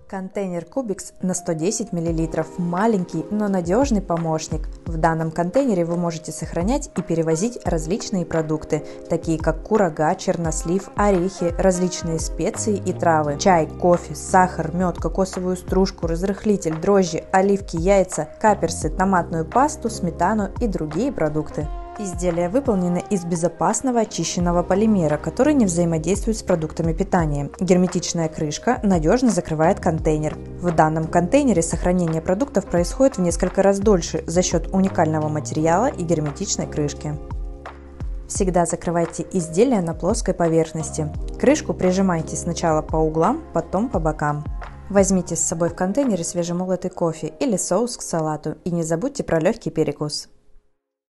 Контейнер Кубикс на 110 мл. Маленький, но надежный помощник. В данном контейнере вы можете сохранять и перевозить различные продукты, такие как курага, чернослив, орехи, различные специи и травы, чай, кофе, сахар, мед, кокосовую стружку, разрыхлитель, дрожжи, оливки, яйца, каперсы, томатную пасту, сметану и другие продукты. Изделия выполнены из безопасного очищенного полимера, который не взаимодействует с продуктами питания. Герметичная крышка надежно закрывает контейнер. В данном контейнере сохранение продуктов происходит в несколько раз дольше за счет уникального материала и герметичной крышки. Всегда закрывайте изделия на плоской поверхности. Крышку прижимайте сначала по углам, потом по бокам. Возьмите с собой в контейнере свежемолотый кофе или соус к салату и не забудьте про легкий перекус.